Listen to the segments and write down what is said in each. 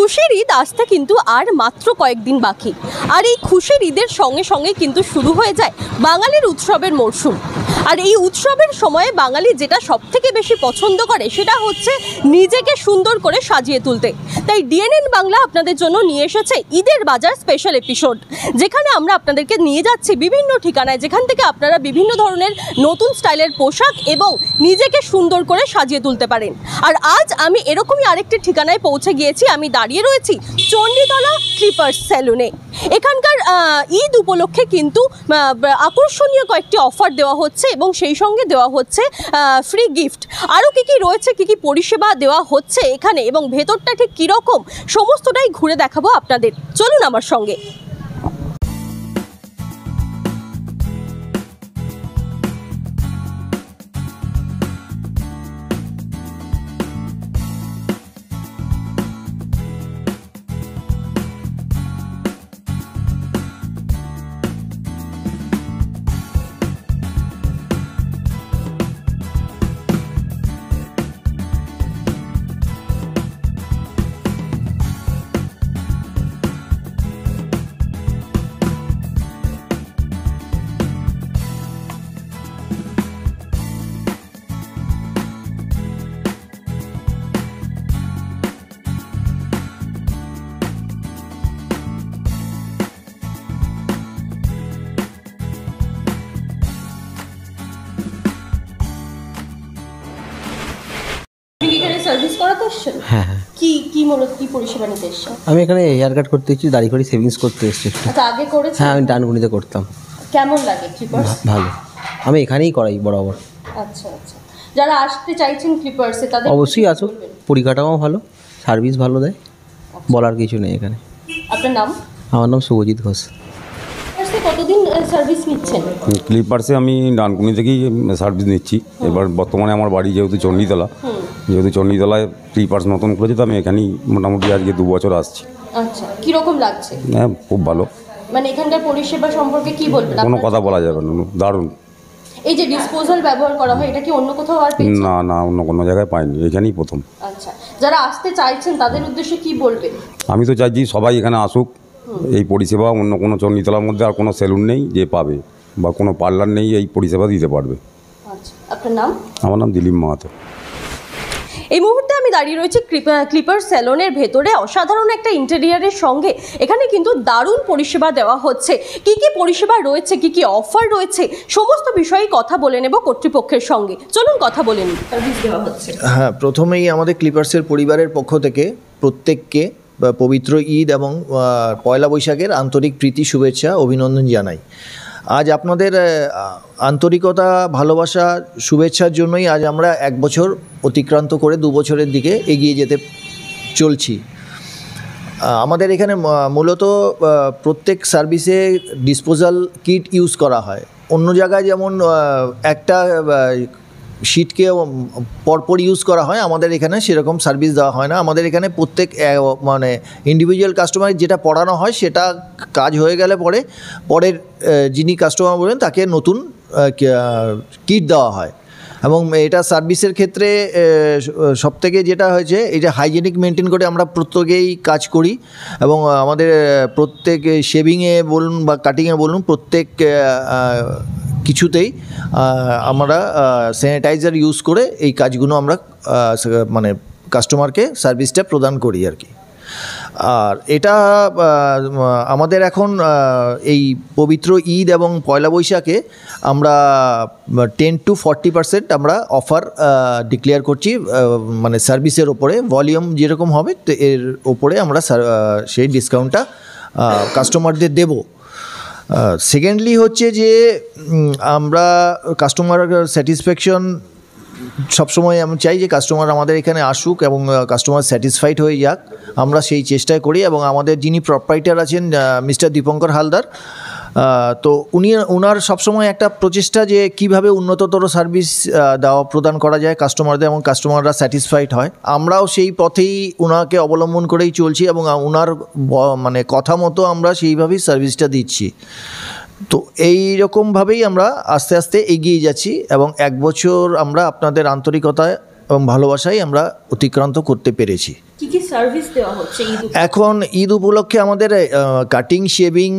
খুশির ঈদ আসতে কিন্তু আর মাত্র কয়েকদিন বাকি, আর এই খুশির ঈদের সঙ্গে সঙ্গে কিন্তু শুরু হয়ে যায় বাঙালির উৎসবের মরশুম। আর এই উৎসবের সময়ে বাঙালি যেটা সবথেকে বেশি পছন্দ করে সেটা হচ্ছে নিজেকে সুন্দর করে সাজিয়ে তুলতে। তাই ডিএনএন বাংলা আপনাদের জন্য নিয়ে এসেছে ঈদের বাজার স্পেশাল এপিসোড, যেখানে আমরা আপনাদেরকে নিয়ে যাচ্ছি বিভিন্ন ঠিকানায়, যেখান থেকে আপনারা বিভিন্ন ধরনের নতুন স্টাইলের পোশাক এবং নিজেকে সুন্দর করে সাজিয়ে তুলতে পারেন। আর আজ আমি এরকমই আরেকটি ঠিকানায় পৌঁছে গিয়েছি। আমি দাঁড়িয়ে রয়েছি চণ্ডীতলা ক্লিপার্স সেলুনে। এখানকার ঈদ উপলক্ষে কিন্তু আকর্ষণীয় কয়েকটি অফার দেওয়া হচ্ছে এবং সেই সঙ্গে দেওয়া হচ্ছে ফ্রি গিফট। আরও কী কী রয়েছে, কী কী পরিষেবা দেওয়া হচ্ছে এখানে এবং ভেতরটা ঠিক কীরকম, সমস্তটাই ঘুরে দেখাবো আপনাদের। চলুন আমার সঙ্গে। সার্ভিস করাতে এসেছেন? হ্যাঁ। কি মূলত কি পরিষেবা নিতে এসেছেন? আমি এখানে হেয়ার কাট করতে এসেছি, দাড়ি করে সেভিংস করতে এসেছি। আচ্ছা, আগে করেছেন? হ্যাঁ, আমি ডানকুনিতে করতাম। কেমন লাগে ক্লিপার্স? ভালো, আমি এখানেই করাই বরাবর। আচ্ছা আচ্ছা, যারা আসতে চাইছেন ক্লিপার্সে তাদের অবশ্যই আসুক, পরিকাঠামো ভালো, সার্ভিস ভালো দেয়, বলার কিছু নেই এখানে। আপনার নাম? আমার নাম শুভজিৎ ঘোষ। কতদিন সার্ভিস নিচ্ছেন? ক্লিপার্সে আমি ডানকুনি থেকেই সার্ভিস নিচ্ছি। এবার বর্তমানে আমার বাড়ি যেহেতু চণ্ডীতলায় ক্লিপার্স নতুন করেছে, তো আমি এখানেই মোটামুটি আজকে 2 বছর আসছি। আচ্ছা, কীরকম লাগছে? হ্যাঁ, খুব ভালো। মানে এখানকার পরিষেবা সম্পর্কে কি বলবেন? কোনো কথা বলা যাবে না, দারুণ। এই যে ডিসপোজাল ব্যবহার করা হয়, এটা কি অন্য কোথাও আর পেয়েছেন? না, অন্য কোনো জায়গায় পাইনি, এখানেই প্রথম। আচ্ছা, যারা আসতে চাইছেন তাদের উদ্দেশ্যে কি বলবেন? আমি তো চাইছি সবাই এখানে আসুক। এই পরিষেবা অন্য কোনো চণ্ডীতলার মধ্যে আর কোনো সেলুন নেই যে পাবে, বা কোনো পার্লার নেই এই পরিষেবা দিতে পারবে। আচ্ছা, আপনার নাম? আমার নাম দিলীপ মাহাতো। এই মুহূর্তে আমি দাঁড়িয়ে রয়েছি ক্লিপার সেলুনের ভেতরে। অসাধারণ একটা ইন্টেরিয়ারের সঙ্গে এখানে কিন্তু দারুণ পরিষেবা দেওয়া হচ্ছে। কি কি পরিষেবা রয়েছে, কি কি অফার রয়েছে, সমস্ত বিষয়ে কথা বলে নেব কর্তৃপক্ষের সঙ্গে। চলুন কথা বলে নিই। সার্ভিস দেওয়া হচ্ছে। হ্যাঁ, প্রথমেই আমাদের ক্লিপার্সের পরিবারের পক্ষ থেকে প্রত্যেককে পবিত্র ঈদ এবং পয়লা বৈশাখের আন্তরিক প্রীতি, শুভেচ্ছা, অভিনন্দন জানাই। আজ আপনাদের আন্তরিকতা, ভালোবাসা, শুভেচ্ছার জন্যই আজ আমরা 1 বছর অতিক্রান্ত করে 2 বছরের দিকে এগিয়ে যেতে চলছি। আমাদের এখানে মূলত প্রত্যেক সার্ভিসে ডিসপোজাল কিট ইউজ করা হয়। অন্য জায়গায় যেমন একটা শিটকে পরপর ইউজ করা হয়, আমাদের এখানে সেরকম সার্ভিস দেওয়া হয় না। আমাদের এখানে প্রত্যেক মানে ইন্ডিভিজুয়াল কাস্টমার যেটা পড়ানো হয় সেটা কাজ হয়ে গেলে পরের যিনি কাস্টমার বলেন তাকে নতুন কিট দেওয়া হয়। এবং এটা সার্ভিসের ক্ষেত্রে সবথেকে যেটা হয়েছে, এই যে হাইজেনিক মেনটেন করে আমরা প্রত্যেকেই কাজ করি এবং আমাদের প্রত্যেক শেভিংয়ে বলুন বা কাটিংয়ে বলুন, প্রত্যেক কিছুতেই আমরা স্যানিটাইজার ইউজ করে এই কাজগুলো আমরা মানে কাস্টমারকে সার্ভিসটা প্রদান করি আর কি। আর এটা আমাদের এখন এই পবিত্র ঈদ এবং পয়লা বৈশাখে আমরা 10 to 40% আমরা অফার ডিক্লেয়ার করছি, মানে সার্ভিসের ওপরে ভলিউম যেরকম হবে তো এর ওপরে আমরা সেই ডিসকাউন্টটা কাস্টমারদের দেব। সেকেন্ডলি হচ্ছে যে আমরা কাস্টমার স্যাটিসফ্যাকশন সবসময় আমি চাই যে কাস্টমার আমাদের এখানে আসুক এবং কাস্টমার স্যাটিসফাইড হয়ে যাক, আমরা সেই চেষ্টাই করি। এবং আমাদের যিনি প্রপাইটার আছেন মিস্টার দীপঙ্কর হালদার, তো ওনার সবসময় একটা প্রচেষ্টা যে কিভাবে উন্নততর সার্ভিস প্রদান করা যায় কাস্টমারদের এবং কাস্টমাররা স্যাটিসফাইড হয়। আমরাও সেই পথেই ওনাকে অবলম্বন করেই চলছি এবং ওনার মানে কথা মতো আমরা সেইভাবেই সার্ভিসটা দিচ্ছি। তো এই রকমভাবেই আমরা আস্তে আস্তে এগিয়ে যাচ্ছি এবং 1 বছর আমরা আপনাদের আন্তরিকতায় এবং ভালোবাসায় আমরা অতিক্রান্ত করতে পেরেছি। কি কি সার্ভিস দেওয়া হচ্ছে ঈদ এখন ঈদ উপলক্ষে আমাদের কাটিং, শেভিং,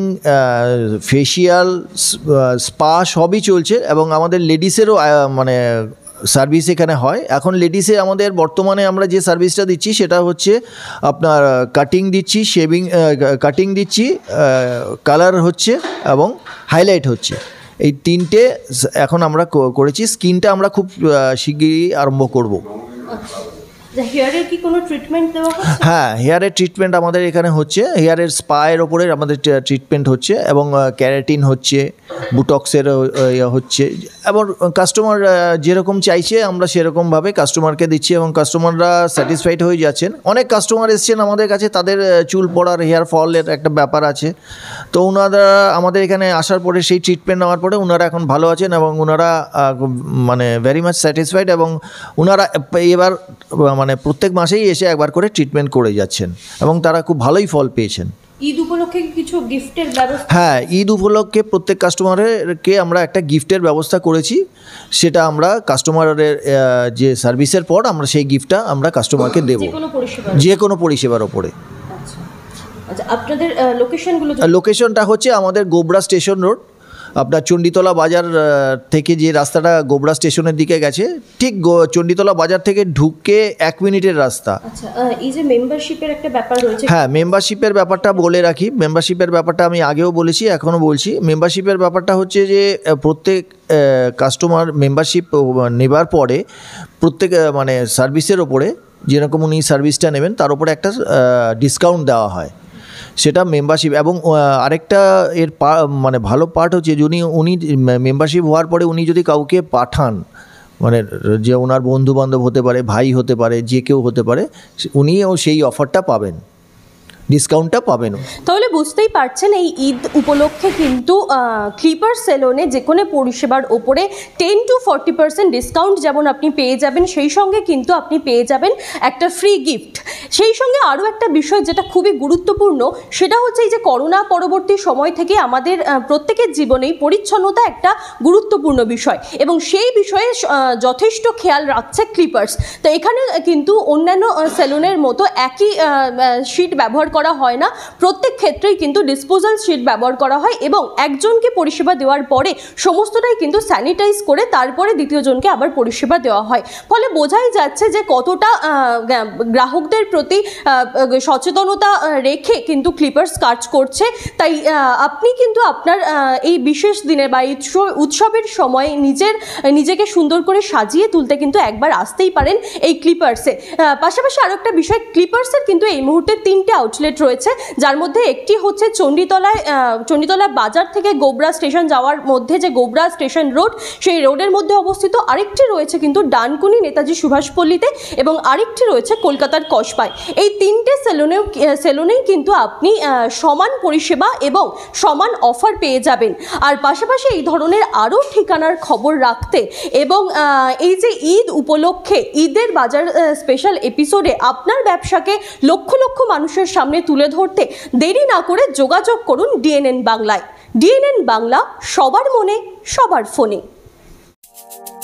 ফেসিয়াল, স্পা সবই চলছে এবং আমাদের লেডিসেরও মানে সার্ভিস এখানে হয়। এখন লেডিসে আমাদের বর্তমানে আমরা যে সার্ভিসটা দিচ্ছি সেটা হচ্ছে আপনার কাটিং দিচ্ছি, শেভিং কাটিং দিচ্ছি, কালার হচ্ছে এবং হাইলাইট হচ্ছে। এই তিনটে এখন আমরা করেছি। স্কিনটা আমরা খুব শিগগিরই আরম্ভ করব। হেয়ারের কি কোনো ট্রিটমেন্ট দেওয়া হচ্ছে? হ্যাঁ, হেয়ারের ট্রিটমেন্ট আমাদের এখানে হচ্ছে। হেয়ারের স্পায়ের ওপরে আমাদের ট্রিটমেন্ট হচ্ছে এবং ক্যারাটিন হচ্ছে, বুটক্সের হচ্ছে এবং কাস্টমার যেরকম চাইছে আমরা সেরকমভাবে কাস্টমারকে দিচ্ছি এবং কাস্টমাররা স্যাটিসফাইড হয়ে যাচ্ছেন। অনেক কাস্টমার এসছেন আমাদের কাছে, তাদের চুল পড়ার, হেয়ার ফলের একটা ব্যাপার আছে, তো ওনারা আমাদের এখানে আসার পরে সেই ট্রিটমেন্ট নেওয়ার পরে ওনারা এখন ভালো আছেন এবং ওনারা মানে ভেরি মাচ স্যাটিসফাইড এবং ওনারা এবার মানে প্রত্যেক মাসেই এসে একবার করে ট্রিটমেন্ট করে যাচ্ছেন এবং তারা খুব ভালোই ফল পেয়েছেন। ঈদ উপলক্ষে কিছু গিফটের ব্যবস্থা? হ্যাঁ, ঈদ উপলক্ষে প্রত্যেক কাস্টমারকে আমরা একটা গিফটের ব্যবস্থা করেছি। সেটা আমরা কাস্টমারের যে সার্ভিসের পর আমরা সেই গিফটটা আমরা কাস্টমারকে দেবো যে কোনো পরিষেবার ওপরে। আচ্ছা, আপনাদের লোকেশনগুলো? লোকেশনটা হচ্ছে আমাদের গোবরা স্টেশন রোড, আপনার চণ্ডীতলা বাজার থেকে যে রাস্তাটা গোবরা স্টেশনের দিকে গেছে, ঠিক চণ্ডীতলা বাজার থেকে ঢুকে 1 মিনিটের রাস্তা। আচ্ছা, এই যে মেম্বারশিপের একটা ব্যাপার রয়েছে। হ্যাঁ, মেম্বারশিপের ব্যাপারটা বলে রাখি। মেম্বারশিপের ব্যাপারটা আমি আগেও বলেছি, এখনও বলছি। মেম্বারশিপের ব্যাপারটা হচ্ছে যে প্রত্যেক কাস্টমার মেম্বারশিপ নেবার পরে প্রত্যেক মানে সার্ভিসের ওপরে যেরকম উনি সার্ভিসটা নেবেন তার উপরে একটা ডিসকাউন্ট দেওয়া হয়, সেটা মেম্বারশিপ। এবং আরেকটা এর মানে ভালো পার্ট হচ্ছে উনি মেম্বারশিপ হওয়ার পরে উনি যদি কাউকে পাঠান, মানে যে ওনার বন্ধুবান্ধব হতে পারে, ভাই হতে পারে, যে কেউ হতে পারে, উনিও সেই অফারটা পাবেন, ডিসকাউন্টটা পাবেন। তাহলে বুঝতেই পারছেন এই ঈদ উপলক্ষে কিন্তু ক্লিপার সেলুনে যে কোনো পরিষেবার ওপরে 10 to 40% ডিসকাউন্ট যেমন আপনি পেয়ে যাবেন, সেই সঙ্গে কিন্তু আপনি পেয়ে যাবেন একটা ফ্রি গিফট। সেই সঙ্গে আরও একটা বিষয় যেটা খুবই গুরুত্বপূর্ণ, সেটা হচ্ছে এই যে করোনা পরবর্তী সময় থেকে আমাদের প্রত্যেকের জীবনেই পরিচ্ছন্নতা একটা গুরুত্বপূর্ণ বিষয় এবং সেই বিষয়ে যথেষ্ট খেয়াল রাখছে ক্লিপার্স। তো এখানে কিন্তু অন্যান্য সেলুনের মতো একই শিট ব্যবহার করা হয় না, প্রত্যেক ক্ষেত্রেই কিন্তু ডিসপোজাল শিট ব্যবহার করা হয় এবং একজনকে পরিষেবা দেওয়ার পরে সমস্তটাই কিন্তু স্যানিটাইজ করে তারপরে দ্বিতীয় জনকে আবার পরিষেবা দেওয়া হয়। ফলে বোঝাই যাচ্ছে যে কতটা গ্রাহকদের প্রতি সচেতনতা রেখে কিন্তু ক্লিপার্স কাজ করছে। তাই আপনি কিন্তু আপনার এই বিশেষ দিনে বা উৎসবের সময় নিজেকে সুন্দর করে সাজিয়ে তুলতে কিন্তু একবার আসতেই পারেন এই ক্লিপার্সে। পাশাপাশি আরও একটা বিষয়, ক্লিপার্সের কিন্তু এই মুহূর্তে 3টে আউটলেট রয়েছে, যার মধ্যে একটি হচ্ছে চণ্ডীতলা বাজার থেকে গোবরা স্টেশন যাওয়ার মধ্যে যে গোবরা স্টেশন রোড, সেই রোডের মধ্যে অবস্থিত। আরেকটি রয়েছে কিন্তু ডানকুনি নেতাজি সুভাষপল্লীতে এবং আরেকটি রয়েছে কলকাতার কসবায়। এই 3টে সেলুনেই কিন্তু আপনি সমান পরিষেবা এবং সমান অফার পেয়ে যাবেন। আর পাশাপাশি এই ধরনের আরও ঠিকানার খবর রাখতে এবং এই যে ঈদ উপলক্ষে ঈদের বাজার স্পেশাল এপিসোডে আপনার ব্যবসাকে লক্ষ লক্ষ মানুষের সামনে তুলে ধরতে দেরি না করে যোগাযোগ করুন ডিএনএন বাংলায়। ডিএনএন বাংলা, সবার মনে, সবার ফোনে।